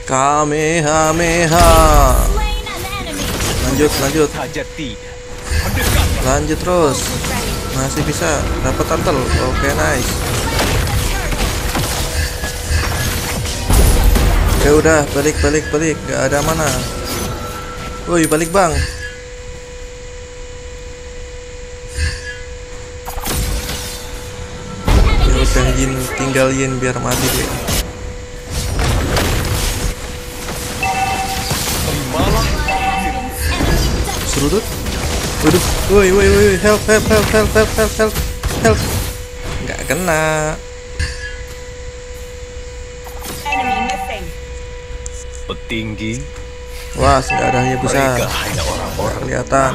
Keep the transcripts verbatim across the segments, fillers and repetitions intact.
Kamehameha. Lanjut, lanjut. Lanjut terus. Masih bisa dapat turtle. Oke, nice. Ya udah, balik, balik, balik. Gak ada mana. Woi, balik bang. Ya udah, Yin, tinggal Yin biar mati dia. Serudut. Waduh, woi woi woi, help help help help help help help help. Nggak kena. Petinggi. Wah, nggak ada ya besar. Kelihatan.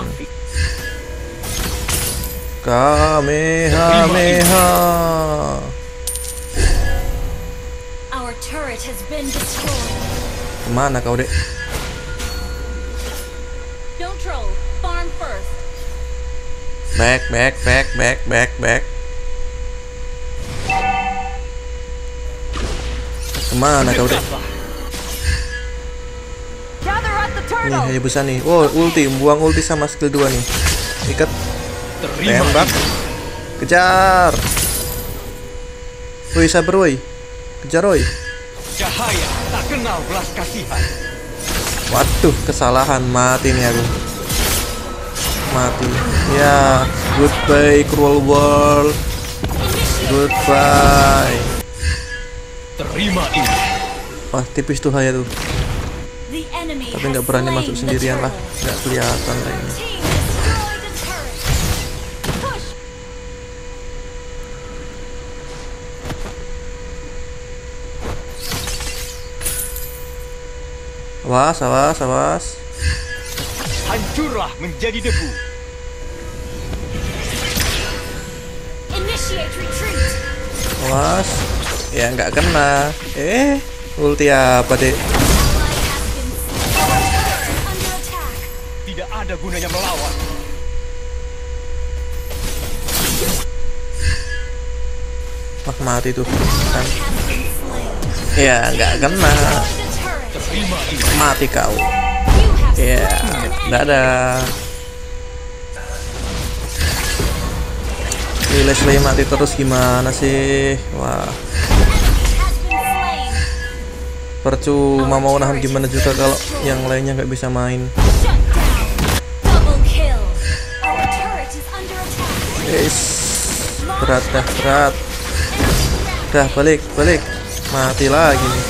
Kamehameha. Kemana kau, Dek? Back, back, back, back, back, back. Kemana kau, Dek? Nih, Hayabusa nih. Wow, ulti, buang ulti sama skill dua nih. Ikat. Tembak. Kejar. Woi, sabar woi. Kejar woi. Cahaya tak kenal belas kasihan. Waduh, kesalahan, mati nih aku. Mati. Ya, goodbye cruel world. Goodbye. Terima ini. Wah, tipis tuh Haya tuh. Tapi nggak berani masuk sendirian lah, nggak kelihatan lah ini. Awas, awas, awas. Hancurlah menjadi debu. Awas. Ya nggak kena. Eh, ulti apa, Dek? Tidak ada gunanya melawan. Wah, mati tuh kan. Ya nggak kena. Mati kau. Ya, dadah. Ini Leslie mati terus gimana sih? Wah, percuma mau nahan gimana juga kalau yang lainnya nggak bisa main. Guys, berat dah, berat. Dah, balik, balik. Mati lagi nih.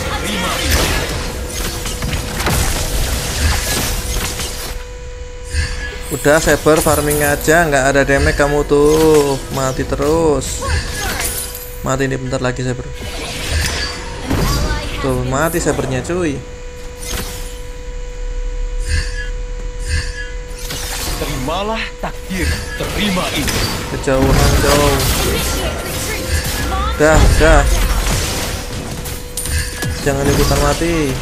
Udah, sabar farming aja, nggak ada damage kamu tuh. Mati terus. Mati ini bentar lagi sabar. Tuh, mati sabarnya cuy. Terimalah takdir, terima ini. Kejauhan jauh. Dah, dah. Jangan ikutan mati.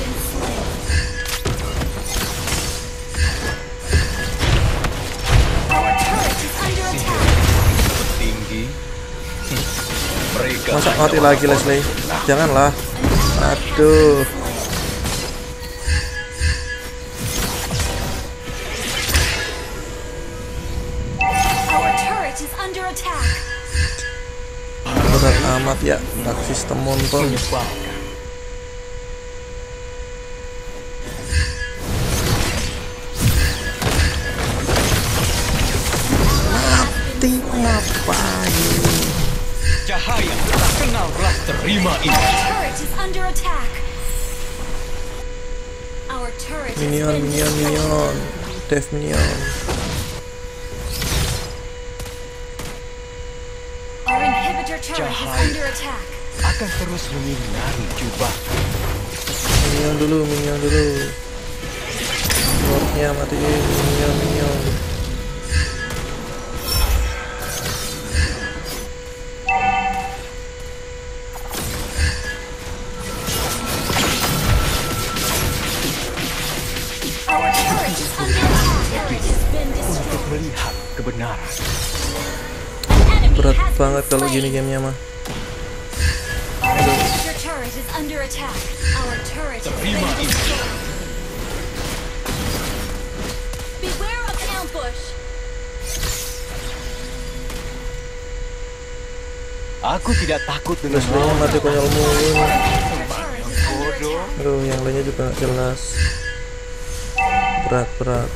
Masa mati lagi Leslie? Janganlah. Aduh. Berat amat ya, tak sistem montong. Mati ngapain? Cahaya tak kenal belas terima ini. Minion, minion, minion. Dev minion. Cahaya akan terus menyinari jubah. Minion dulu, minion dulu. Lordnya matiin, minion, minion. Untuk melihat kebenaran. Berat banget kalau gini gamenya mah. Aduh. is under attack. Our turret has been Terima ini. destroyed. Beware of ambush. Aku tidak takut dengan Leslie-nya mati konyol mulu. Your turret is under attack. Aduh, yang lainnya juga nggak jelas. Berat, berat.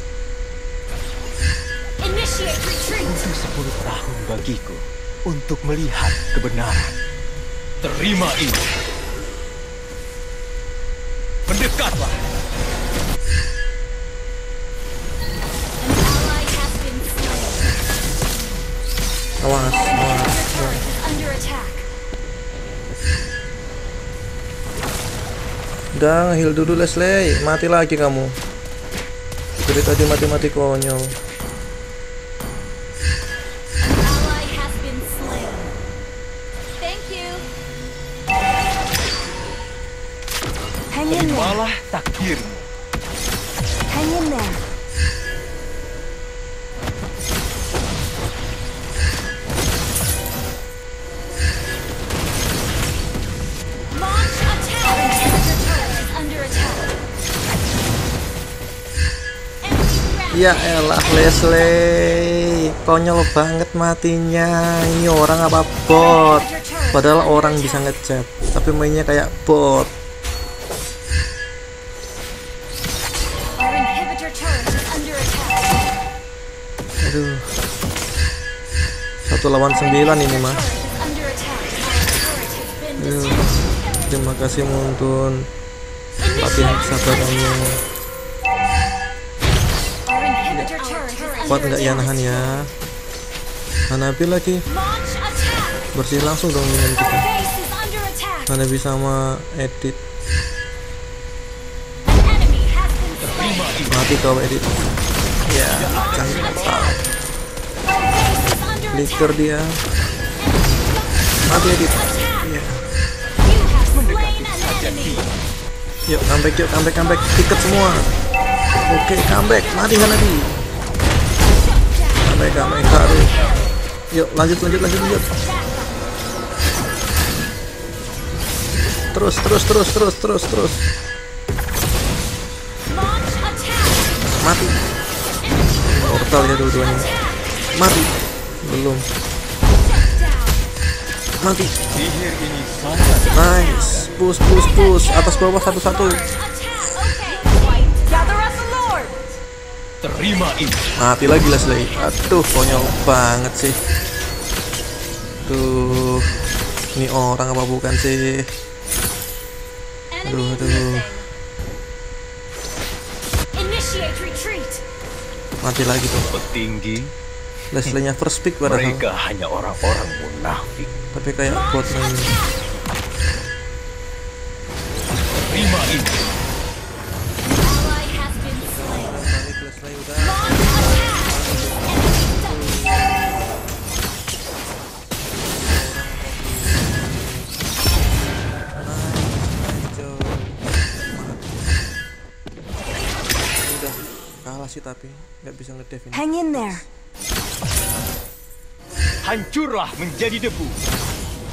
Initiate retreat. Butuh sepuluh tahun bagiku untuk melihat kebenaran. Terima ini. Mendekatlah. An ally has been slain. Awas, Your awas. turret is under attack. Udah, heal dulu Leslie. Mati lagi kamu. Dari tadi mati-mati konyol. An ally has been slain. Thank you. Hang in there. Terimalah takdirmu. Hang in there. Launch attack. Our inhibitor turret is under attack. Enemy ground. Ya elah Leslie, konyol banget matinya. Ini orang apa bot? Padahal orang bisa ngechat, tapi mainnya kayak bot. Our inhibitor turret is under attack. Aduh, satu lawan sembilan ini mah. Turret is under attack. Our turret has been Aduh, destroyed. terima kasih Muntun. Latihan kesabarannya. Our inhibitor turret is Kuat under nggak ya attack. nahan ya? Hanabi lagi Launch attack. bersih langsung dong minion Our kita. base is under attack. Hanabi sama Edit An enemy has been slain. Terima ini. mati kau Edit. Ya, jangan Our base is under flicker attack. dia. Mati Edit. Attack. Ya. You have slain an enemy. Yuk comeback, yuk comeback, comeback, tiket semua. Oke, comeback, mati Hanabi. Comeback, comeback, taruh. Yuk lanjut, lanjut, lanjut, lanjut. Terus, terus, terus, terus, terus, terus. Launch attack. Mati. Mortal ya dua-duanya. Mati. Belum. Mati. Sihir ini sangat Nice. Push, push, push. Atas bawah satu-satu. Attack. Okay. Gather up the Lord. terima ini. Mati lagi Leslie. Aduh, konyol banget sih. Tuh. Ini orang apa bukan sih? Aduh, Enemy aduh. missing. Initiate retreat. Mati lagi tuh. Petinggi, Leslie-nya first pick padahal. mereka hanya orang-orang munafik. Tapi kayak bot Launch main. attack. Terima ini. Ally has been slain. Leslie udah. Launch attack. Enemy double. Udah kalah sih tapi nggak bisa ngedev ini. Hang in there. Hancurlah menjadi debu.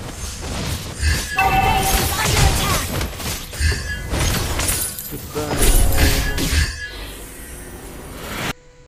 Our base is under attack. Goodbye.